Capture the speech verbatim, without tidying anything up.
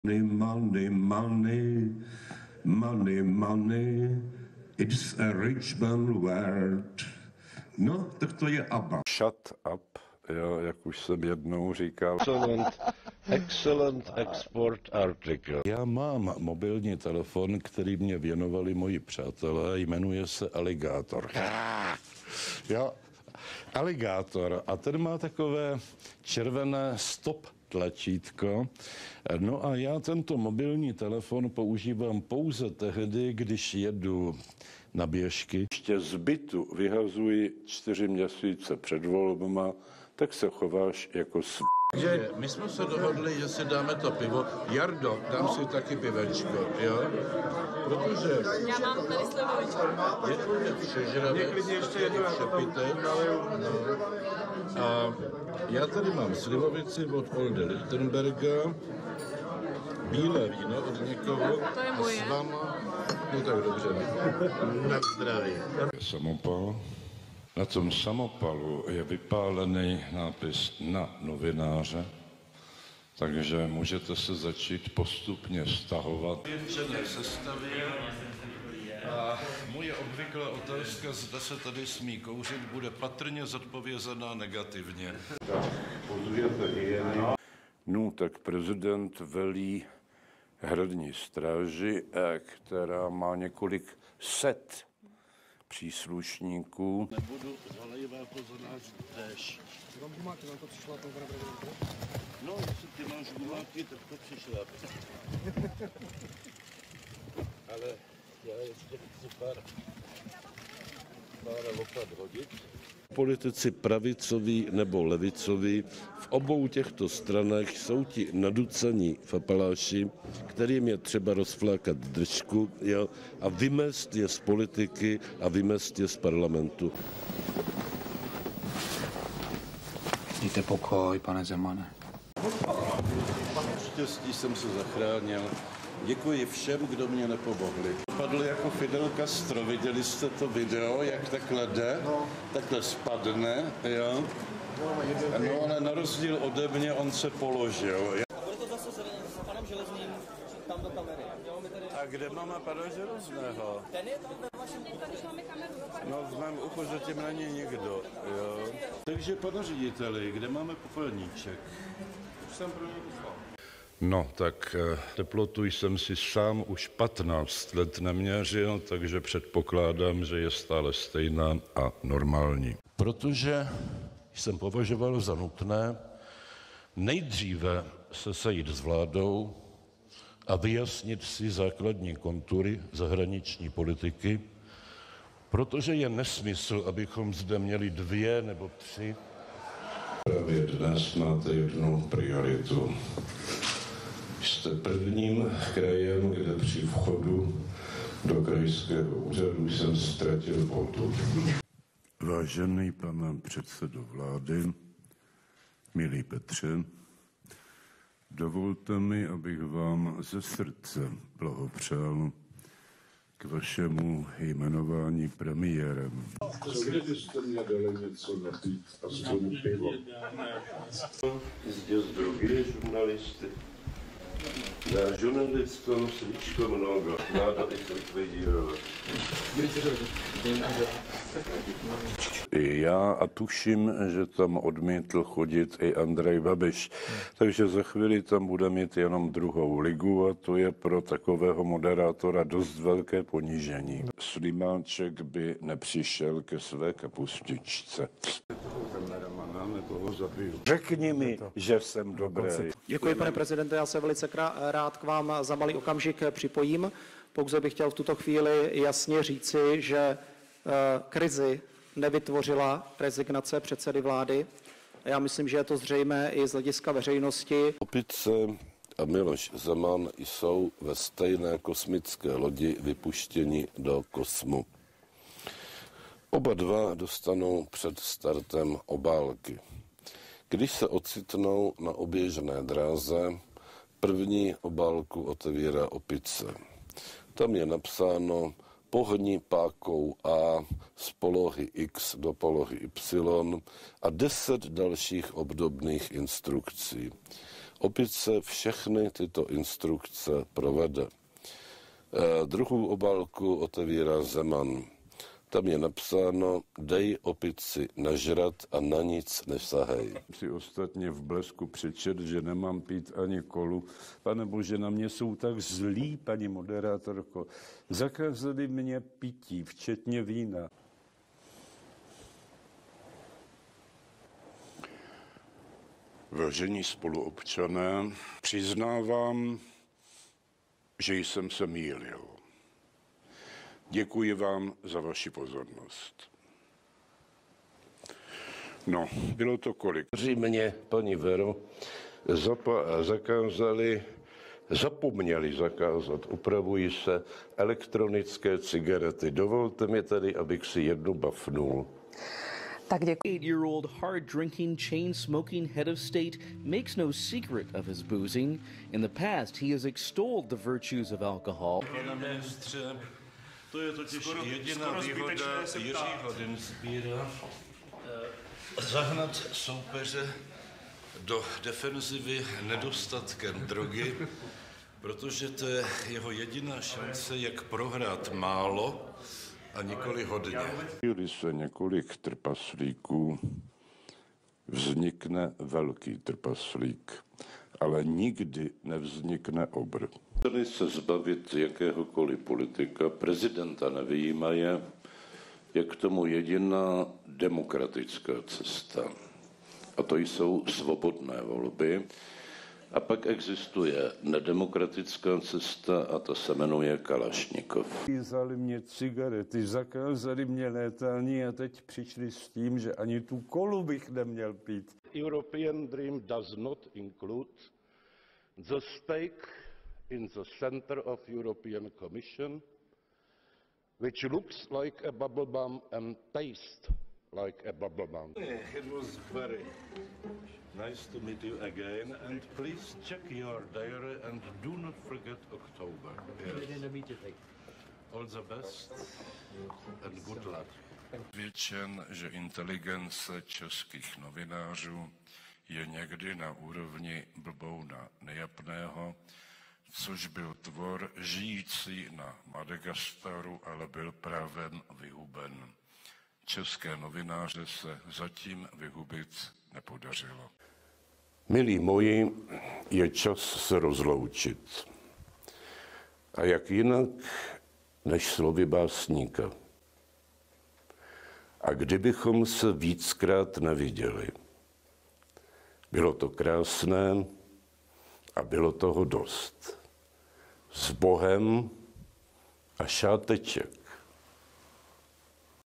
Money, money, money, money, it's a rich man world. No, tak to je ABBA. Shut up, jo, jak už jsem jednou říkal. Excellent, excellent export article. Já mám mobilní telefon, který mě věnovali moji přátelé, jmenuje se Aligátor. Jo, Aligátor. A ten má takové červené stop tlačítko. No a já tento mobilní telefon používám pouze tehdy, když jedu na běžky. Ještě z bytu vyhazuji čtyři měsíce před volbama, tak se chováš jako s... Takže my jsme se dohodli, že si dáme to pivo. Jardo, dám si taky pivečko, jo? Protože... Já mám tady slivovičku. Je to přežravec, ještě jedno přepité. No. A já tady mám slivovici od Olde Lichtenberga, bílé víno od někoho. To je moje. A s váma... No tak dobře. Na zdraví. Samopal. Na tom samopalu je vypálený nápis na novináře, takže můžete se začít postupně stahovat. Většené sestavě a moje obvyklá otázka, zda se tady smí kouřit, bude patrně zodpovězená negativně. Tak, pozujete hyeny. No, tak prezident velí hradní stráži, která má několik set příslušníků. Nebudu zalejvá jako za náš déš. Mám gumáky, vám to přišla to pana prezidenta? No, jestli ty máš gumáky, tak to přišla. Ale já ještě chci pár, pár lopat hodit. Politici pravicoví nebo levicoví v obou těchto stranách jsou ti naducaní fapaláši, kterým je třeba rozflákat držku, jo, a vymést je z politiky a vymést je z parlamentu. Dejte pokoj, pane Zemane. Štěstí jsem se zachránil. Děkuji všem, kdo mě nepomohli. Padl jako Fidel Castro, viděli jste to video, jak takhle jde, no. Takhle spadne, jo. No, ale na rozdíl ode mě, on se položil. A bude to zase s panem Železným tam do kamery. Jo, my tady... A kde máme pana Železného? Ten je tam ve vašem uchu. No, v mém uchu zatím není nikdo, jo. Takže, pane řediteli, kde máme popelníček? Už jsem pro něj poslal. No, tak teplotu jsem si sám už patnáct let neměřil, takže předpokládám, že je stále stejná a normální. Protože jsem považoval za nutné nejdříve se sejít s vládou a vyjasnit si základní kontury zahraniční politiky, protože je nesmysl, abychom zde měli dvě nebo tři. Právě dnes máte jednu prioritu. Jste prvním krajem, kde při vchodu do krajského úřadu jsem ztratil vodu. Vážený pane předsedo vlády, milý Petře, dovolte mi, abych vám ze srdce blahopřál k vašemu jmenování premiérem. Co kdybyste mě dali něco napít, aspoň pivo? Zde z druhé žurnalisty. Na žurnalistskom sličko mnogo, náda ich likvidírovat. I já a tuším, že tam odmítl chodit i Andrej Babiš. Takže za chvíli tam bude mít jenom druhou ligu a to je pro takového moderátora dost velké ponížení. Slimáček by nepřišel ke své kapustičce. Řekni mi, že jsem dobrý. Děkuji, pane prezidente, já se velice rád k vám za malý okamžik připojím. Pouze bych chtěl v tuto chvíli jasně říci, že krizi nevytvořila rezignace předsedy vlády. Já myslím, že je to zřejmé i z hlediska veřejnosti. Opice a Miloš Zeman jsou ve stejné kosmické lodi vypuštěni do kosmu. Oba dva dostanou před startem obálky. Když se ocitnou na oběžné dráze, první obálku otevírá Opice. Tam je napsáno pohni pákou A z polohy X do polohy Y a deset dalších obdobných instrukcí. Opice všechny tyto instrukce provede. E, druhou obálku otevírá Zeman. Tam je napsáno, dej opici nažrat a na nic nesahej. Si ostatně v Blesku přečet, že nemám pít ani kolu. Pane bože, na mě jsou tak zlí, paní moderátorko. Zakázali mě pití, včetně vína. Vážení spoluobčané, přiznávám, že jsem se mýlil. Děkuji vám za vaši pozornost. No, bylo to kolik? Mě, paní Vero, zapa- zakázali, zapomněli zakázat, upravují se elektronické cigarety. Dovolte mi tedy, abych si jednu bafnul. eight-year-old hard-drinking, chain-smoking head of state makes no secret of his boozing. In the past, he has extolled the virtues of alcohol. Pane ministře, to je totiž skoro, jediná skoro výhoda Jiřího Dinspíra. Zahnat soupeře do defenzivy nedostatkem drogy, protože to je jeho jediná šance, jak prohrát málo a nikoli hodně. Když se několik trpaslíků, vznikne velký trpaslík, ale nikdy nevznikne obr. Chceli se zbavit jakéhokoliv politika, prezidenta nevyjímaje, je k tomu jediná demokratická cesta. A to jsou svobodné volby. A pak existuje nedemokratická cesta a ta se jmenuje Kalašnikov. Vzali mě cigarety, zakázali mě létání a teď přišli s tím, že ani tu kolu bych neměl pít. European dream does not include the stake in the center of European Commission, which looks like a bubble bomb and tastes like a bubble bomb. It was very nice to meet you again, and please check your diary and do not forget October. Yes. All the best and good luck. Většen, že inteligence českých novinářů je někdy na úrovni blbouna nejapného, což byl tvor žijící na Madagaskaru, ale byl právem vyhuben. České novináře se zatím vyhubit nepodařilo. Milí moji, je čas se rozloučit. A jak jinak, než slovy básníka. A kdybychom se víckrát neviděli. Bylo to krásné a bylo toho dost. S Bohem a šáteček.